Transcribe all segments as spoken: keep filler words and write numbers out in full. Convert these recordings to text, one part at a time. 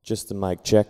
Just a mic check.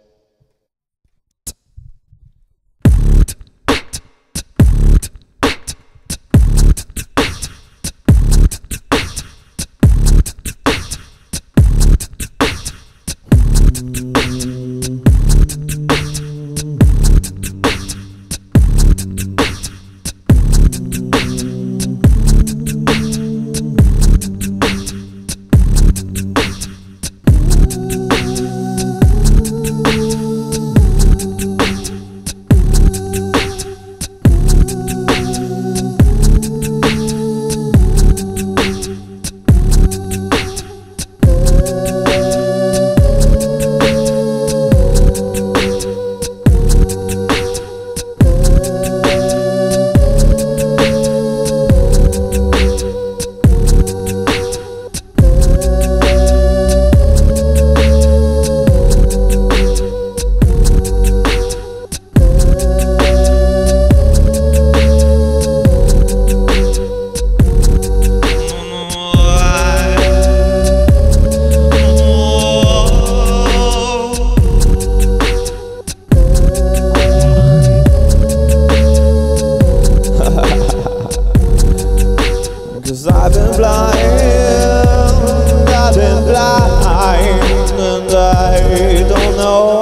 Cause I've been blind, I've been blind, and I don't know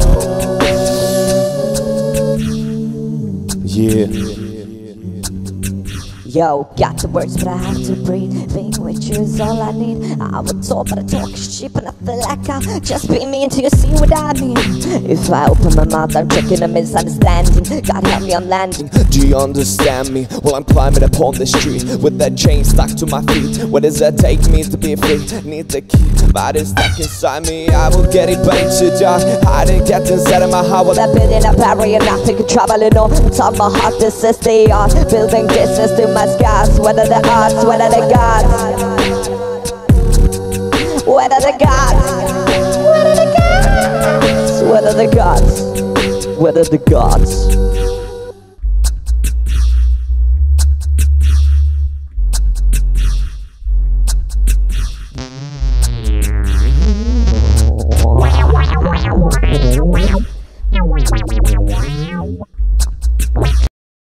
why. Yeah. Yo, got the words but I have to breathe. Being with you is all I need. I was told but I talk shit, but I feel like I just be me until you see what I mean. If I open my mouth I'm checking a misunderstanding. God help me I'm landing. Do you understand me? While I'm climbing upon the street with that chain stuck to my feet. What does that take me to be free? Need the key, but it's stuck inside me. I will get it, but it's too dark. Hiding, get inside of my heart. Well, I've been in a barrier, nothing can travel in all. Top of my heart, this is the art. Building distance to my scars. What are the odds? What are the gods? What are the gods? What are the gods? What are the gods? What are the gods?